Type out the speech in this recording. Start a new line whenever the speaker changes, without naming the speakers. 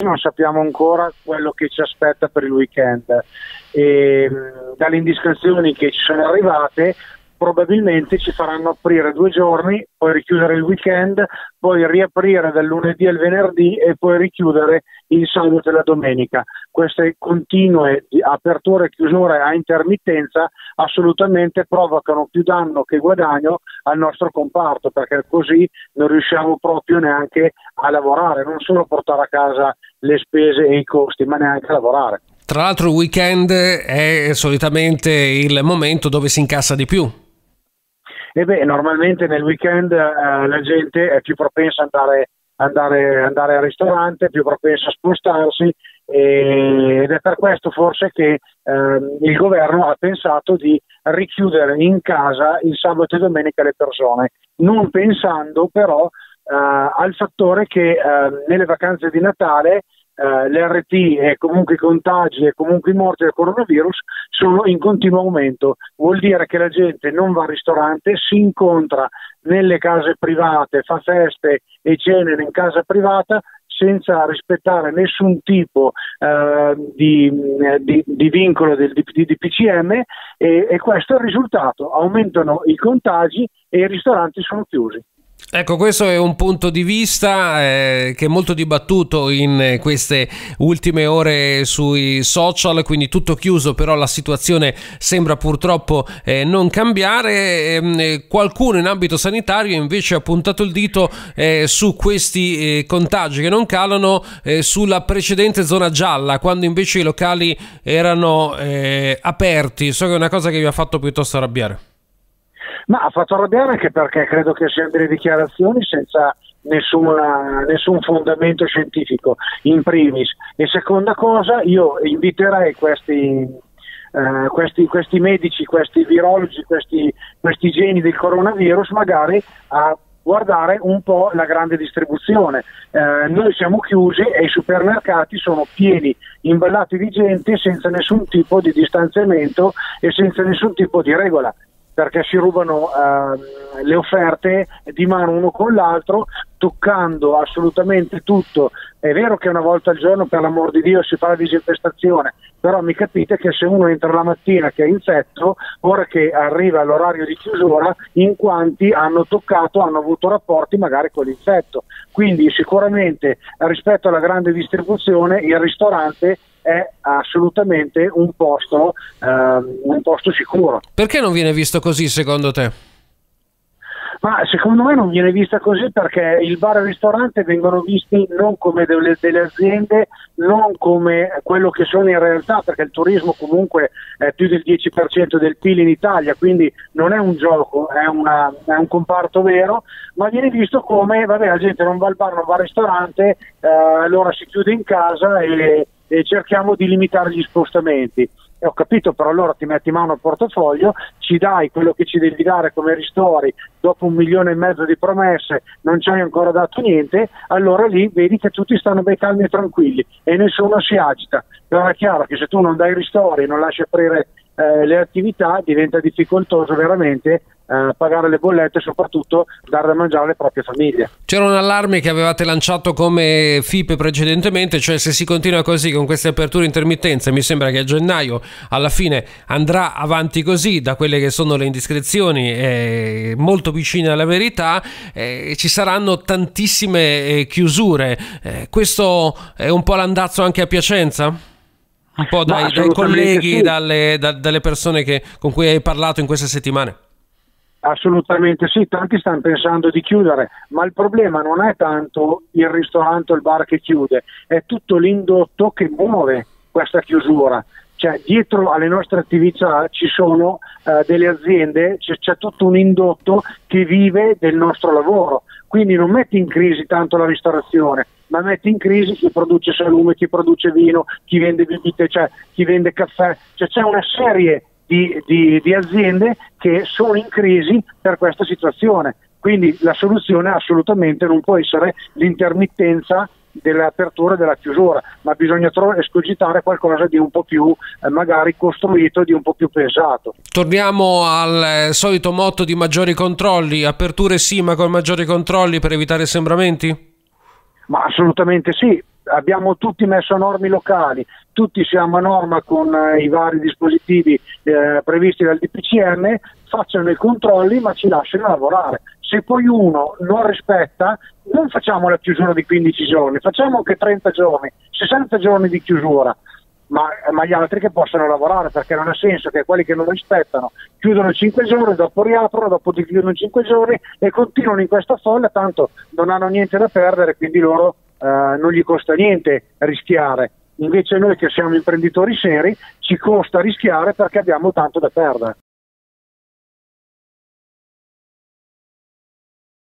non sappiamo ancora quello che ci aspetta per il weekend, e dalle indiscrezioni che ci sono arrivate probabilmente ci faranno aprire 2 giorni, poi richiudere il weekend, poi riaprire dal lunedì al venerdì e poi richiudere il sabato e la domenica. Queste continue aperture e chiusure a intermittenza assolutamente provocano più danno che guadagno al nostro comparto, perché così non riusciamo proprio neanche a lavorare, non solo portare a casa le spese e i costi, ma neanche a lavorare.
Tra l'altro il weekend è solitamente il momento dove si incassa di più.
Normalmente nel weekend la gente è più propensa a andare al ristorante, più propensa a spostarsi, ed è per questo forse che il governo ha pensato di richiudere in casa il sabato e domenica le persone, non pensando però al fattore che nelle vacanze di Natale l'RT e comunque i contagi e comunque i morti del coronavirus sono in continuo aumento. Vuol dire che la gente non va al ristorante, si incontra nelle case private, fa feste e cene in casa privata senza rispettare nessun tipo di vincolo di DPCM, e questo è il risultato: aumentano i contagi e i ristoranti sono chiusi.
Ecco, questo è un punto di vista che è molto dibattuto in queste ultime ore sui social, quindi tutto chiuso, però la situazione sembra purtroppo non cambiare. Qualcuno in ambito sanitario invece ha puntato il dito su questi contagi che non calano sulla precedente zona gialla, quando invece i locali erano aperti. So che è una cosa che vi ha fatto piuttosto arrabbiare.
Ma ha fatto arrabbiare anche perché credo che siano delle dichiarazioni senza nessun fondamento scientifico, in primis. E seconda cosa, io inviterei questi medici, questi virologi, questi geni del coronavirus magari a guardare un po' la grande distribuzione. Noi siamo chiusi e i supermercati sono pieni, imballati di gente, senza nessun tipo di distanziamento e senza nessun tipo di regola, perché si rubano le offerte di mano uno con l'altro, toccando assolutamente tutto. È vero che una volta al giorno, per l'amor di Dio, si fa la disinfestazione, però mi capite che se uno entra la mattina che è infetto, ora che arriva l'orario di chiusura, in quanti hanno toccato, hanno avuto rapporti magari con l'infetto. Quindi sicuramente rispetto alla grande distribuzione il ristorante è assolutamente un posto sicuro.
Perché non viene visto così secondo te?
Ma secondo me non viene vista così perché il bar e il ristorante vengono visti non come delle aziende, non come quello che sono in realtà, perché il turismo comunque è più del 10% del PIL in Italia, quindi non è un gioco, è un comparto vero, ma viene visto come, vabbè, la gente non va al bar, non va al ristorante, allora si chiude in casa e cerchiamo di limitare gli spostamenti. Ho capito, però allora ti metti in mano al portafoglio, ci dai quello che ci devi dare come ristori, dopo 1,5 milioni di promesse non ci hai ancora dato niente, allora lì vedi che tutti stanno ben calmi e tranquilli e nessuno si agita. Però è chiaro che se tu non dai ristori, non lasci aprire le attività, diventa difficoltoso veramente pagare le bollette e soprattutto dare da mangiare alle proprie famiglie.
C'era un allarme che avevate lanciato come FIPE precedentemente, cioè se si continua così con queste aperture intermittenze, mi sembra che a gennaio alla fine andrà avanti così, da quelle che sono le indiscrezioni molto vicine alla verità, ci saranno tantissime chiusure. Questo è un po' l'andazzo anche a Piacenza? Un po' dai colleghi, sì, dalle persone con cui hai parlato in queste settimane?
Assolutamente sì, tanti stanno pensando di chiudere, ma il problema non è tanto il ristorante o il bar che chiude, è tutto l'indotto che muove questa chiusura. Cioè, dietro alle nostre attività ci sono delle aziende, c'è tutto un indotto che vive del nostro lavoro, quindi non metti in crisi tanto la ristorazione, ma metti in crisi chi produce salume, chi produce vino, chi vende bibite, cioè chi vende caffè, cioè c'è una serie di aziende che sono in crisi per questa situazione. Quindi la soluzione assolutamente non può essere l'intermittenza dell'apertura e della chiusura, ma bisogna escogitare qualcosa di un po' più magari costruito, di un po' più pensato.
Torniamo al solito motto di maggiori controlli, aperture sì, ma con maggiori controlli per evitare assembramenti?
Ma assolutamente sì, abbiamo tutti messo norme locali, tutti siamo a norma con i vari dispositivi previsti dal DPCM, facciano i controlli ma ci lasciano lavorare. Se poi uno non rispetta, non facciamo la chiusura di 15 giorni, facciamo anche 30 giorni, 60 giorni di chiusura, ma gli altri che possano lavorare, perché non ha senso che quelli che non rispettano chiudono 5 giorni, dopo riaprono, dopo ti chiudono 5 giorni e continuano in questa folla, tanto non hanno niente da perdere, quindi loro non gli costa niente rischiare. Invece noi che siamo imprenditori seri ci costa rischiare perché abbiamo tanto da perdere.